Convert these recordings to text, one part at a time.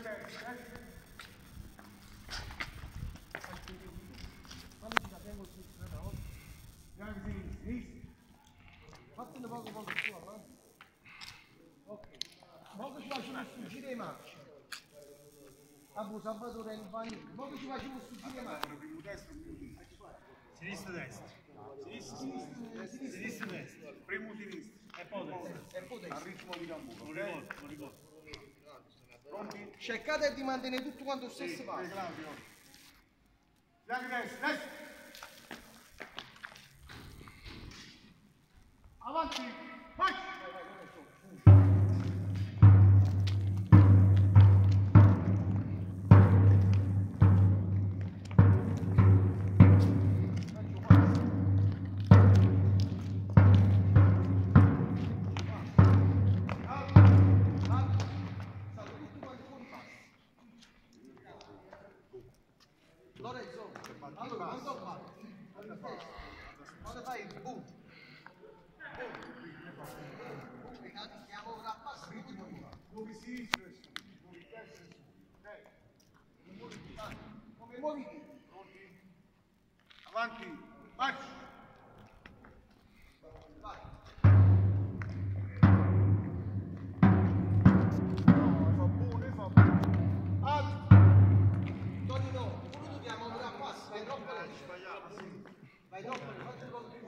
Fatene poco su avanti. Ok. Ora ci facciamo sfuggire le marce. Abu Salvatore in panino. Ora ci facciamo sfuggire le marce. Sinistra, destra. Sinistra, destra. Primo sinistro. E poi destra. E poi Al destra. ritmo di tamburo. Non ricordo. Pronti? Cercate di mantenere tutto quanto lo stesso Sì, passo. Claudio. Fianchi destra, destra. Avanti, vai! Lorenzo, allora quando parti, quando fai il boom, andiamo ora a passo, Muovi sinistro e su, muovi destra e su. come muovi te? Pronti? Avanti, marcia! Vai. Fa buono. Alto! Tonino, tu dobbiamo ora a passo, vai troppo lento. Vai troppo lento, faccio il più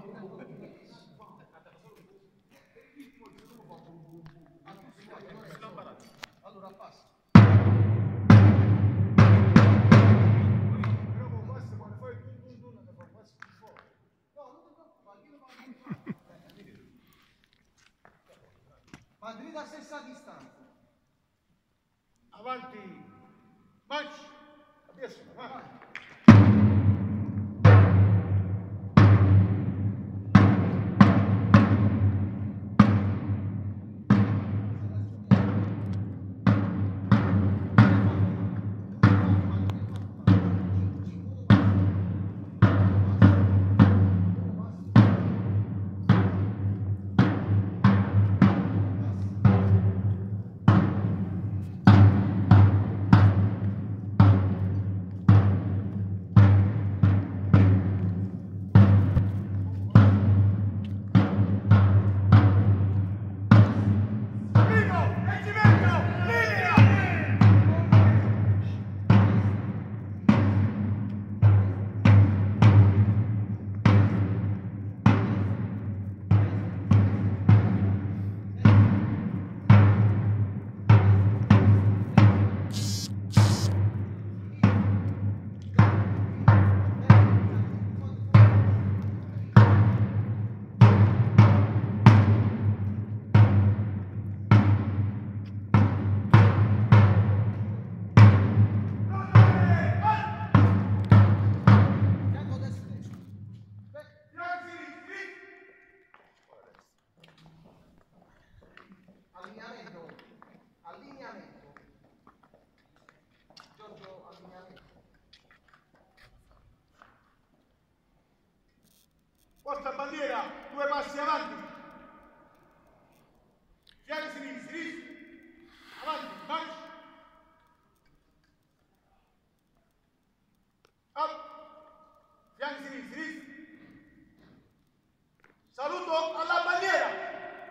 allora a passo. Però con questo quando fai il dun ne fa questo più forte. No, non ti preoccupare, io lo faccio. Mantenete la stessa distanza. Avanti, marcia! Adesso, vai! Allineamento. Giorgio, allineamento. Porta bandiera, 2 passi avanti. Fianchi sinistri. Avanti, marcia. Up. Fianchi sinistri. Saluto alla bandiera.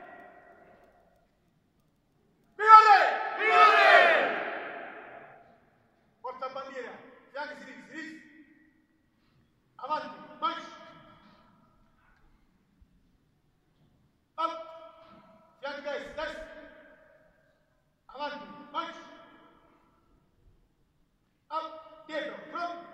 Porta bandiera, fianchi sinistri. Avanti, marcia. Up. Fianchi destra. Avanti, marcia. Up, dietro, pronto.